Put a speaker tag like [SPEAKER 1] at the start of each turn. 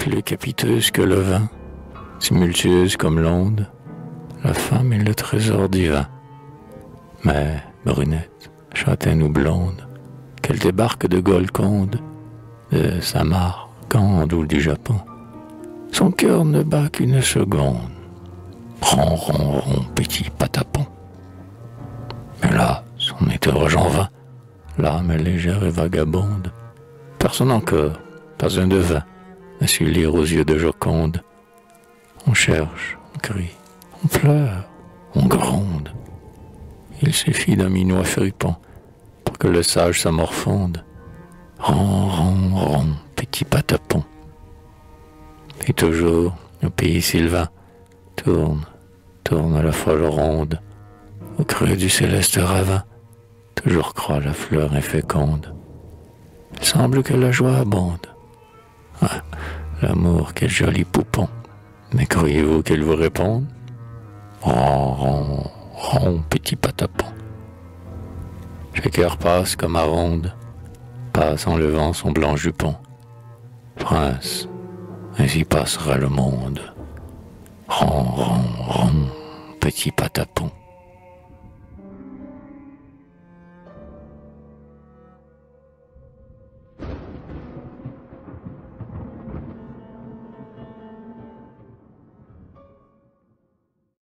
[SPEAKER 1] plus capiteuse que le vin, tumultueuse comme l'onde, la femme est le trésor divin. Mais, brunette, châtaine ou blonde, qu'elle débarque de Golconde, de Samarcande ou du Japon, son cœur ne bat qu'une seconde. Ron, ron, ron, petit patapon. Mais là, on interroge en vain, l'âme est légère et vagabonde. Personne encore, pas un devin, n'a su lire aux yeux de Joconde. On cherche, on crie, on pleure, on gronde. Il suffit d'un minois fripon pour que le sage se morfonde. Ron, ron, ron, petit patapon. Et toujours, au pays sylvain, tourne, tourne la folle ronde. Au creux du céleste ravin, toujours croît la fleur inféconde. Il semble que la joie abonde. Ah, l'amour, quel joli poupon. Mais croyez-vous qu'il vous réponde? Ron, ron, ron, petit patapon. Chaque heure passe comme à ronde, passe en levant son blanc jupon. Prince, ainsi passera le monde. Ron, ron, ron, petit patapon.